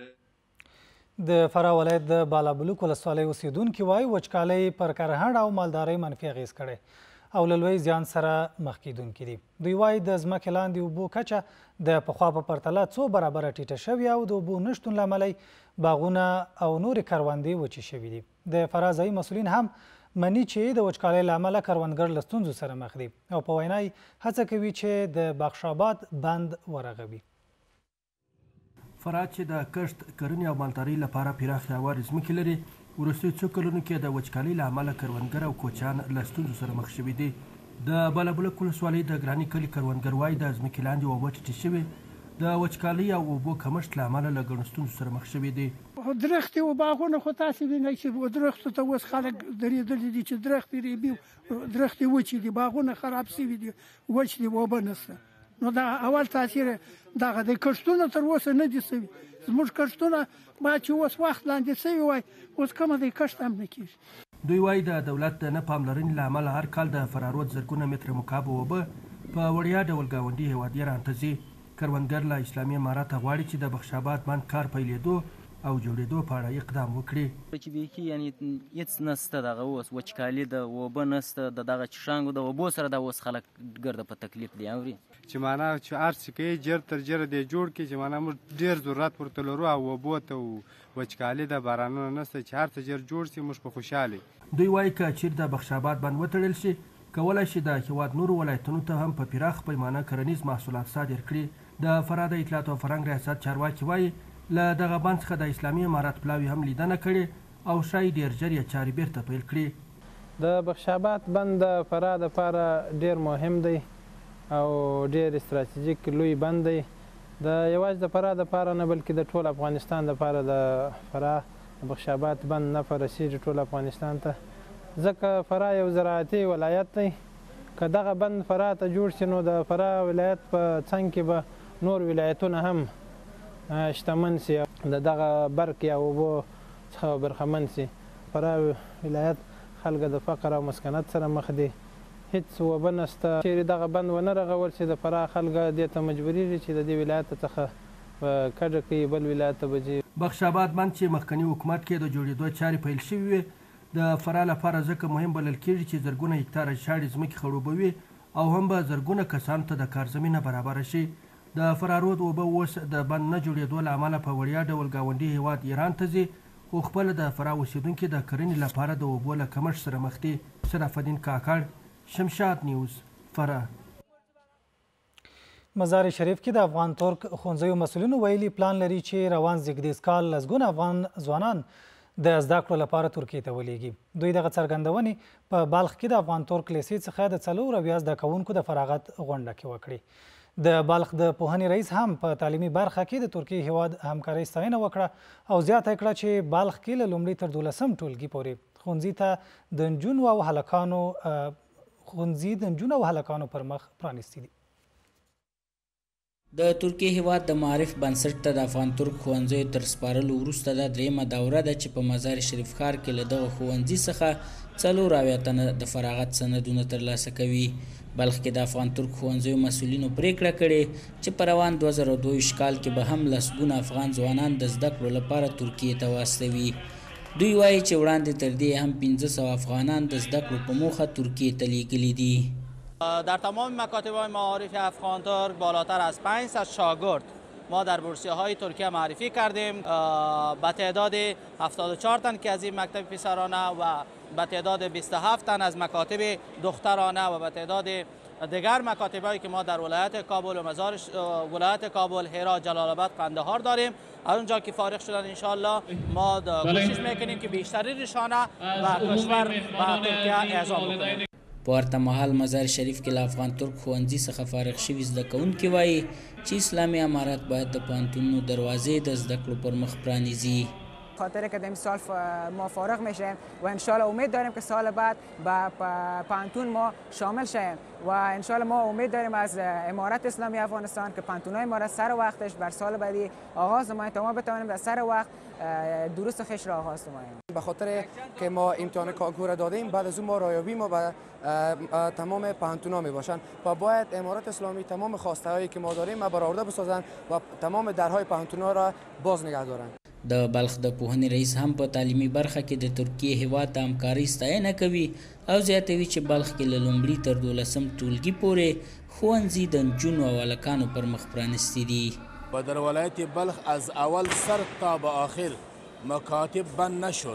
د فراه ولایت د بالابلوک ولسوالۍ اوسیدونکي وایي وچکالۍ پر کرهڼه او مالدارۍ منفي اغېز کړی او له لوی زیان سره مخ کیدونکي دي. دوی وایي د ځمکې لاندې اوبو کچه د پخوا په پرتله څو برابره ټیټه شوې او د اوبو نشتون له امله باغونه او نورې کروندې وچې شوي دي. د فراه ځایي مسؤلین هم مني چې د وچکالۍ له امله کروندګر له ستونزو سره مخ دي او په وینا یې هڅه کوي چې د بخش آباد بند ورغوي. فراه چې د کښت، کرنې او مالدارۍ لپاره پراخې هوارې ځمکې لري، وروستیو څو کلونو کې د وچکالۍ له امله کروندګر او کوچیان له ستونزو سره مخ شوي دي. د بالابلوک ولسوالۍ د ګراني کلي کروندګر وایي د ځمکې لاندې اوبه ټیټې شوې، د وچکالۍ او اوبو کمښت له امله له ګڼو ستونزو سره مخ شوي دي. درختې او باغونه خو تاسې وینئ چې درختو ته اوس خلک درېدلي دي چې درختې ریبي، درختې وچې دي، باغونه خراب شوي دي، وچ دي، اوبه نشته. نو دا اول تاثیر دغه د کښتونه تر اوسه نه دي شوي. زموږ کښتونه باید چې اوس وخت لاندې شوي وای، اوس کومه دی کښت هم نه کېږي. دوی وایي د دولت د نه پاملرنې له امله هر کال د فرارود زرګونه متره مکعب اوبه په وړیا ډول ګاونډي هېوادیانو ته ځي. کروندګر له اسلامي امارته غواړي چې د بخش آباد بند کار پیلېدو او جوړېدو په اړه اقدام وکړي. چې بیخي یعنې هېڅ نشته، دغه اوس وچکالي د اوبه نشته، د دغه چشانګو د اوبو سره د اوس خلک ګرده په تکلیف دي. اوري چې معنا چې هر څه کوي جر تر جره دی جوړ کړي چې معنا موږ ډېر ضرورت ورته لرو او اوبو ته وچکالي د بارانونو نشته چې هر څه جر جوړ شي موږ په خوشحالي. دوی وایي که چیرې د بخش آباد بند وتړل شي، کولی شي د هېواد نورو ولایتونو ته هم په پراخ پیمانه کرنیز محصولات صادر کړي. د فراه د اطلاعات او فرهنګ ریاست چارواکي وایي له دغه بند څخه د اسلامي امارت پلاوي هم لیدنه کړې او ښایي ډېر ژر یې چارې بیرته پیل کړي. د بخش آباد بند د فراه دپاره ډېر مهم دی او ډېر استراتیژیک لوی بند دی، د یوازې د فراه دپاره نه بلکې د ټول افغانستان دپاره د فراه د بخش آباد بند نفع رسیږي ټول افغانستان ته، ځکه فراه یو زراعتي ولایت دی. که دغه بند فراه ته جوړ شي نو د فراه ولایت په څنګ کې به نور ولایتونه هم شتمن سي، د دغه برق یا اوبو څخه برخمن سي. فراه ولایت خلک د فقر او مسکنت سره مخ دي، هیڅ اوبه نشته. چیرې دغه بند ونه رغول شي د فراه خلک دې ته مجبوریږي چې د دې ولایت څخه په کډه کې بل ولایت ته به ځي. بخش آباد بند چې مخکني حکومت کې د جوړېدو چارې پیل شوې وې د فراه لپاره ځکه مهم بلل کېږي چې زرګونه هکتاره شاړې ځمکې خړوبوي او هم به زرګونه کسانو ته د کار زمینه برابره شي. د فراه رود اوبه اوس د بند نه جوړېدو له امله په وړیا ډول ګاونډي هیواد ایران ته ځي، خو خپله د فراه اوسېدونکي د کرنې لپاره د اوبو له کمښت سره مخ دي. شرف الدین کاکړ، شمشاد نیوز، فراه. مزار شریف کې د افغان ترک ښوونځیو مسؤلینو ویلي پلان لري چې روان زیږدیز کال لسګونه افغان ځوانان د زده کړو لپاره ترکیې ته ولېږي. دوی دغه څرګندونې په بلخ کې د افغان ترک لیسې څخه د څلور اویا زده کوونکو د فراغت غونډه کې وکړې. د بلخ د پوهنې رئیس هم په تعلیمي برخه کې د ترکیې هیواد همکارۍ ستاینه وکړه او زیاته کړه چې بلخ کې له لومړي تر دولسم ټولګي پورې ښوونځي ته د نجونو او هلکانو ښوونځي د نجونو او هلکانو پر مخ پرانیستي دي. د ترکیې هیواد د معارف بنسټ ته د افغان ترک ښوونځیو تر سپارلو وروسته دا درېیمه دوره ده چې په مزار شریف ښار کې له دغه ښوونځي څخه څلور اویا تنه د فراغت سندونه ترلاسه کوي. بلخ کې د افغان ترک ښوونځیو مسؤلینو پریکړه کړې چې په روان دوه زره دوه ویشت کال کې به هم لسګونه افغان ځوانان د زده کړو لپاره ترکیې ته واستوي. دوی وایي چې وړاندې تر دې هم پنځه سوه افغانان د زده کړو په موخه ترکیې ته لیږلي دي. در تمام مکاتب معارف افغان ترک بالاتر از پانصد شاگرد ما در بورسیه های ترکیه معرفی کردیم به تعداد هفتاد و چهار تن که از این مکتب پسرانه و به تعداد بیست و هفت تن از مکاتب دخترانه و به تعداد دیگر مکاتب هایی که ما در ولایت کابل و مزار ولایت کابل، هرات، جلال آباد، قندهار داریم. از اونجا که فارغ شدن انشالله ما کوشش میکنیم که بیشتری رسانه و کشور به ترکیه اعزام بکنیم. په ورته مهال مزار شریف کې له افغان ترک ښوونځي څخه فارغ شوي زده کوونکي وایي چې اسلامي امارت باید د پوهنتونونو دروازې د زده کړو پر مخ پرانیزي. خاطر که امسال ما فارغ میشیم و انشالله امید داریم که سال بعد به پانتون ما شامل شیم و انشالله ما امید داریم از امارت اسلامی افغانستان که پانتونای امارت سر وقتش بر سال بعدی آغاز نماییم تا ما بتوانیم در سر وقت درست خش را آغاز نماییم. به خاطر که ما امتحان کانکور دادیم بعد از اون ما رایابی ما به تمام پانتونا می باشن و باید امارت اسلامی تمام خواسته هایی که ما داریم برآورده بسازن و تمام درهای پانتونا را باز نگه دارن. د بلخ د پوهنې رئیس هم په تعلیمي برخه کې د ترکیې هیواد د همکارۍ ستاینه کوي او زیاتوي چې بلخ کې له لومړي تر دولسم ټولګي پورې ښوونځي د نجونو او هلکانو پر مخ پرانیستي دي. و در ولایت بلخ از اول سر تا به آخر مکاتب بند نشد.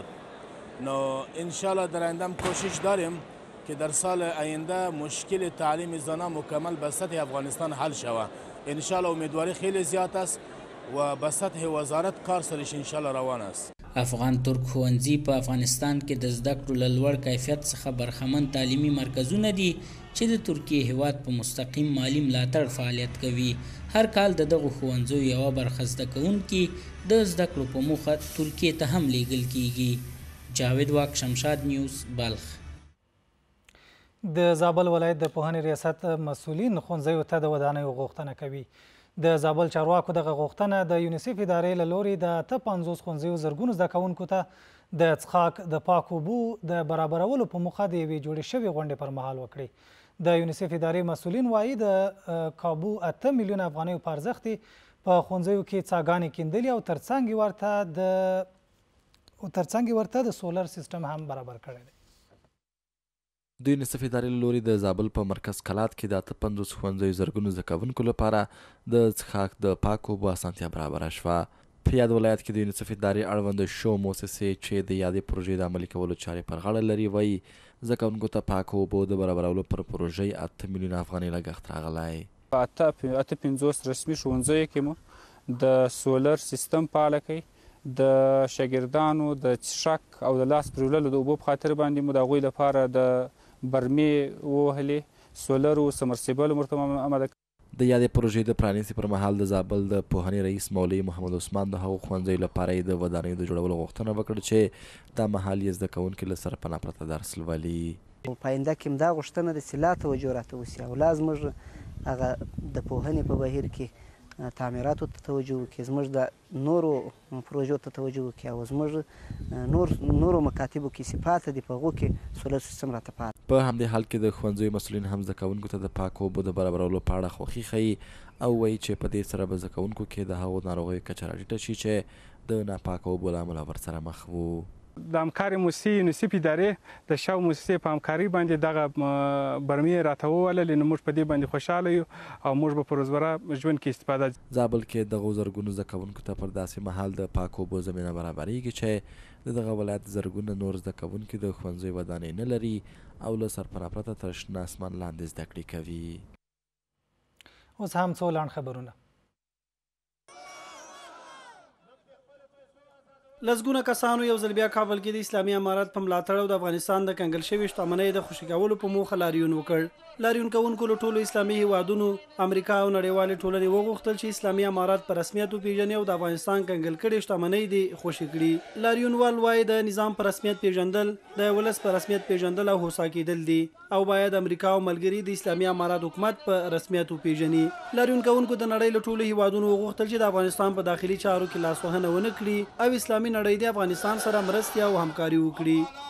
نو انشالله در آینده کوشش داریم که در سال آینده مشکل تعلیم زنان مکمل به سطح افغانستان حل شود. انشالله امیدواری خیلی زیاد است و به سطح وزارت کار سرش انشالله روان است. افغان ترک ښوونځي په افغانستان کې د زده کړو له لوړ کیفیت څخه برخمن تعلیمي مرکزونه دي چې د ترکیې هیواد په مستقیم مالی ملاتړ فعالیت کوي. هر کال د دغو ښوونځیو یوه برخه زده کوونکي د زده کړو په موخه ترکیې ته هم لیږل کیږي. جاوید واک، شمشاد نیوز، بلخ. د زابل ولایت د پوهنې ریاست مسؤلین ښوونځیو ته د ودانیو غوښتنه کوي. د زابل چارواکو دغه غوښتنه د یونیسف ادارې له لوري د اته پنځوس ښوونځیو زرګونو زده کوونکو ته د څښاک د پاکو اوبو د برابرولو په موخه د یوې جوړې شوې غونډې پر مهال وکړې. د یونیسف ادارې مسؤلین وایي د کابو اته میلیون افغانیو په ارزښت په ښوونځیو کې څاګانې کیندلي او ترڅنګ ورته د ترڅنګ ورته د سولر سیستم هم برابر کړی دی. د یونیسف ادارې له لوري د زابل په مرکز کلات کې د اته پنځوس ښوونځیو زرګونو زده کوونکو لپاره د څښاک د پاکو اوبو اسانتیا برابره شوه. په یاد ولایت کې د یونیسف ادارې اړوند شو مؤسسې چې د یادې پروژې د عملي کولو چارې پر غاړه لري وایي زده کوونکو ته پاکو اوبو د برابرولو پر پروژې اته میلیون افغانۍ لګښت راغلی. په اته پنځوس رسمي ښوونځیو کې مو د سولر سیستم فعاله کوي. د شاګردانو د څښاک او د لاس پرېوللو د اوبو په خاطر باندې مو د هغوی لپاره د برمې ووهلې، سولر و سمرسیبل ورته آماده. د یادې پروژې د پرانیستې پر مهال د زابل د پوهنې رئیس مولوي محمد عثمان د هغو ښوونځیو لپاره یې د ودانیو د جوړولو غوښتنه وکړه چې دا مهال یې زده کوونکي له سرپناه پرته درس لولي. په آینده کې هم دا غوښتنه ده چې لا توجه راته وشي او لا زموږ هغه د پوهنې په بهیر کې تعمیراتو ته توجه وکړي، زموږ د نورو پروژو ته توجه وکړي او زموږ نور نورو مکاتبو کې صفات دي په هغو کې سولر سیستم راته پات. په همدې حال کې د ښوونځیو مسؤلین هم زده کوونکو ته د پاکو اوبو د برابرولو په اړه خوښي ښیي او وایي چې په دې سره به زده کوونکو کې د هغو ناروغیو کچه راټیټه شي چې د ناپاکو اوبو له امله ورسره مخ وو. د همکارې موسسې یونیسف ادارې د شاو موسسې په همکارۍ باندې دغه برمې راته ووللې، نو موږ په دې باندې خوشحاله یو او موږ به په روزمره ژوند کې استفاده. زابل کې دغو زرګونو زده کوونکو ته پر داسې مهال د پاکو اوبو زمینه برابریږي چې د دغه ولایت زرګونه نور زده کوونکي د ښوونځیو ودانۍ نه لري او له سرپناه پرته تر شنه اسمان لاندې زده کړې کوي. اوس هم څو لنډ خبرونه. لسګونه کسانو یو ځل بیا کابل کې د اسلامي امارت په ملاتړ او د افغانستان د کنګل شوي شتمنۍ د خوشي کولو په موخه لاریون وکړ. لاریون کوونکو له ټولو اسلامي هیوادونو، امریکا او نړیوالې ټولنې وغوښتل چې اسلامي امارت په رسمیت وپېژني او د افغانستان کنګل کړې شتمنۍ دې خوشي کړي. لاریونوال وایي د نظام په رسمیت پېژندل د ولس په رسمیت پېژندل او هوسا کېدل دي او باید امریکا او ملګري د اسلامي امارت حکومت په رسمیت وپېژني. لاریون کوونکو د نړۍ له ټولو هیوادونو وغوښتل چې د افغانستان په داخلي چارو کې لاسوهنه ونه کړي او اسلامي نړۍ د افغانستان سره مرستې او همکاري وکړي.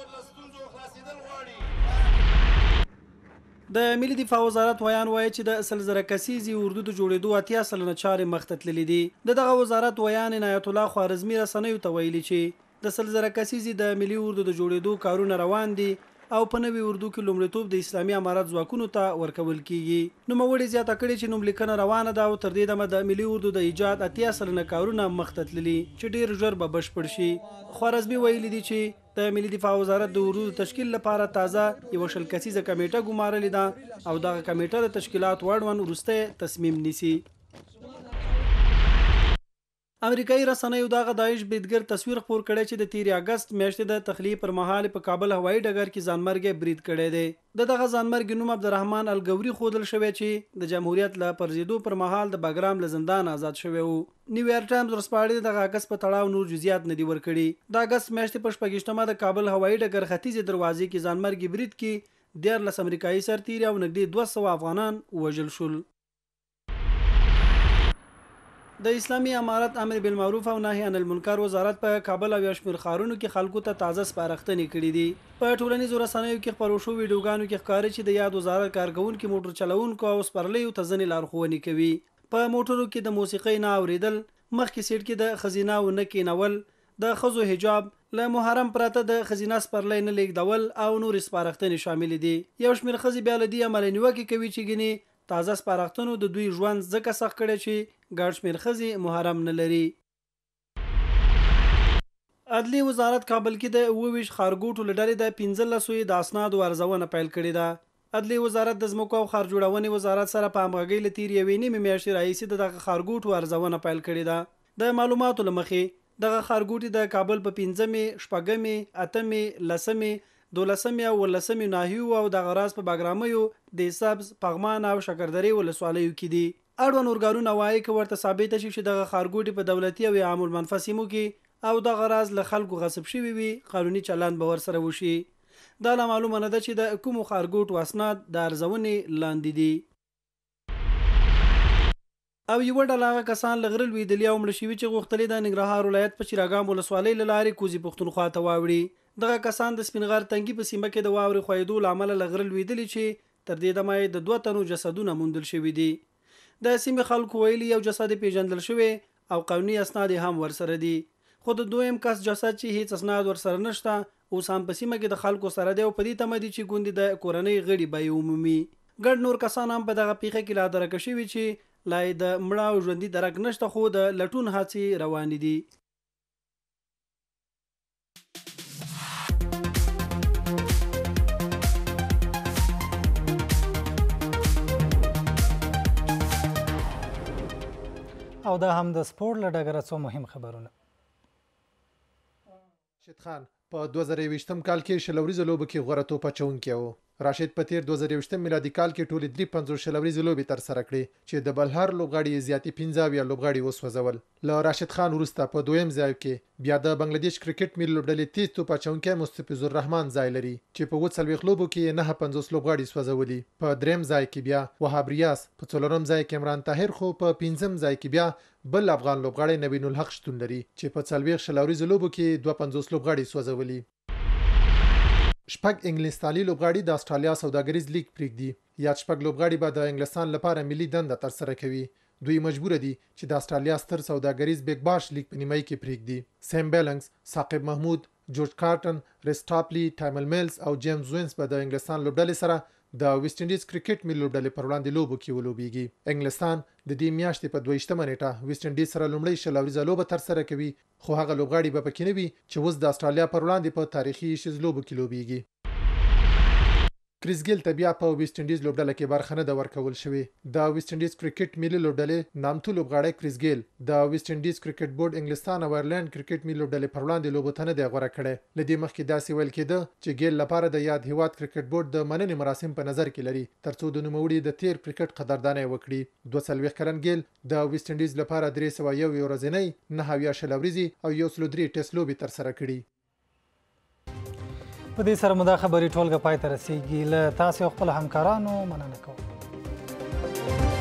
د ملي دفاع وزارت ویان وایي چې د سل زره کسیزې اردو د جوړېدو اتیا سلنه چارې مخ ته تللې دي. د دغه وزارت ویان عنایت الله خوارزمي رسنیو ته ویلي چې د سل زره کسیزې د ملي اردو د جوړېدو کارونه روان دي او په نوي اردو کې لومړیتوب د اسلامي امارت ځواکونو ته ورکول کیږي. نوموړي زیاته کړې چې نوملیکنه روانه ده او تر دې دمه د ملي اردو د ایجاد اتیا سلنه کارونه مخ ته تللي چې ډېر ژر به بشپړ شي. خوارزمي ویلي دي چې د ملي دفاع وزارت د اردو تشکیل لپاره تازه یوه شل کسیزه کمیټه ګمارلې ده او دغه کمیټه د تشکیلات اړوند وروستی تصمیم نیسي. امریکایي رسنیو دغه داعش بریدګر تصویر خپور کړی چې د تیرې اګست میاشتې د تخلیې پر مهال په کابل هوایي ډګر کې ځانمرګی برید کړی دی. د دغه ځانمرګي نوم عبدالرحمن الګوري ښودل شوی چې د جمهوریت له پرځېدو پر مهال د بګرام له زندان آزاد شوی و. نیویارک ټایمز ورسپاړي دغه اګست په تړاو نور جزئیات نه دي ورکړي. د اګست میاشتې په شپږیشتمه د کابل هوایي ډګر ختیځې دروازې کې ځانمرګي برید کې دیارلس امریکایي سرتیري او نږدې دوه سوه افغانان ووژل شول. د اسلامي امارت امر بالمعروف او نهي عن المنکر وزارت په کابل او یو شمېر ښارونو کې خلکو ته تازه سپارښتنې کړي دي. په ټولنیزو رسنیو کې خپرو شوو ویډیوګانو کې ښکاري چې د یاد وزارت کارکوونکي موټر چلوونکو او سپرلیو ته ځینې لارښوونې کوي. په موټرو کې د موسیقۍ نه اورېدل، مخکې سیټ کې د ښځینه و نه کېنول، د ښځو حجاب، له محرم پرته د ښځینه سپرلی نه لیږدول او نورې سپارښتنې شاملې دي. یو شمېر ښځې بیا له دې عمله نیوکې کوي چې ګینې تازه سپارښتنو د دوی ژوند ځکه سخت کړی چې ګڼ شمېر ښځې محرم نه لري. عدلي وزارت کابل کې د اووه ویشت ښارګوټو له ډلې د پنځلسو یې د اسنادو ارزونه پیل کړې ده. عدلي وزارت د ځمکو او ښار جوړونې وزارت سره په همغږۍ له تېرې یوې نیمې میاشتې راهیسې د دغه ښارګوټو ارزونه پیل کړې ده. د معلوماتو له مخې دغه ښارګوټي د کابل په پنځمې، شپږمې، اتمې، لسمې، دولسمې او ولسمې ناحیو او دغه راز په باګرامیو، د سبز، پغمان او شکردرې ولسوالیو کې دي. اړوند ارګانونه وایي که ورته ثابته شي چې دغه ښارګوټي په دولتي او عام المنفعه سیمو کې او دغه راز له خلکو غصب شوي وي، قانوني چلند به ورسره وشي. دا لا معلومه نه ده چې د کومو ښارګوټو اسناد د ارزونې لاندې دي. او یوه ډله هغه کسان له غره لوېدلي او مړه شوي چې غوښتلې د ننګرهار ولایت په چراګام ولسوالۍ له لارې کوزي پښتونخوا ته واوړي. دغه کسان د سپین غر تنګي په سیمه کې د واورې ښویېدو له امله له غره لوېدلي چې تر دې دمه یې د دوه تنو جسدونه موندل شوي دي. د سیمې خلکو ویلي یو جسد یې پیژندل شوی او قانوني اسناد هم ورسره دي، خو د دویم کس جسد چې هیڅ اسناد ورسره نشته اوس هم په سیمه کې د خلکو سره دی او په دې تمه دي چې ګوندې د کورنۍ غړي به یې ومومي. ګډ نور کسان هم په دغه پیښه کې لا درکه شوي چې لا یې د مړه او ژوندي درک نشته، خو د لټون هڅې روانې دي. او دا هم د سپورټ له ډګره څو مهم خبرونه. راشد خان په دوه زره یویشتم کال کې شل ورځې لوبه کې غوره توپ اچوونکی و. راشد په تیر دوه زره یوویشتم میلادي کال کې ټولې درې پنځوس شل ورځې لوبې ترسره کړې چې د بلهر لوبغاړي یې زیاتې پنځه اویا لوبغاړي وسوځول. له راشد خان وروسته په دویم ځای کې بیا د بنگلادیش کرکټ ملي لوبډلې تیز توپ اچونکی مستفیض الرحمن ځای لري چې په اووه څلوېښت لوبو کې یې نهه پنځوس لوبغاړي سوځولي. په دریم ځای کې بیا وهاب ریاض، په څلورم ځای کې عمران طاهر، خو په پنځم ځای کې بیا بل افغان لوبغاړی نوین الحق شتون لري چې په څلوېښت شل ورځې لوبو کې دوه پنځوس لوبغاړي سوځولي. شپږ انګلستاني لوبغاړي د استرالیا سوداګریز لیګ پریږدي. یاد شپږ لوبغاړي به د انګلستان لپاره ملي دنده ترسره کوي. دوی مجبور دي چې د استرالیا ستر سوداګریز بیگ باش لیګ په نیمایي کې پریږدي. سیم بیلنګز، ثاقب محمود، جورج کارټن، ریس ټاپلی، ټایمل میلز او جیمز وینس به د انګلستان لوبډلې سره د ویسټ انډیز کرکټ ملي لوبډلې پر وړاندې لوبو کې ولوبېږي. انګلستان د دې میاشتې په دوه ویشتمه نیټه ویسټ انډیز سره لومړی شل ورځې لوبه ترسره کوي، خو هغه لوبغاړي به پکې نه وي چې اوس د استرالیا پر وړاندې په تاریخي ایشیز لوبو کې لوبېږي. کریس ګیل ته بیا په ویسټ انډیز لوبډله کې برخه نه ده ورکول شوې. د ویسټ انډیز کرکټ ملي لوبډلې نامتو لوبغاړی کریس ګیل د ویسټ انډیز کرکټ بورډ انګلستان او آیرلند کرکټ ملي لوبډلې پر وړاندې لوبو ته نه دی غوره کړی. له دې مخکې داسې ویل کېده چې ګیل لپاره د یاد هیواد کرکټ بورډ د مننې مراسم په نظر کې لري ترڅو د نوموړي د تیر کرکټ قدرداني وکړي. دوه څلوېښت کلن ګیل د ویسټ انډیز لپاره درې سوه یو ورځنۍ، نهه اویا شل ورځې او یو سل درې ټیسټ لوبې ترسره کړي. په دې سره مو دا خبرې ټولګه پای ته رسیږي. له تاسو خپل همکارانو مننه کوم.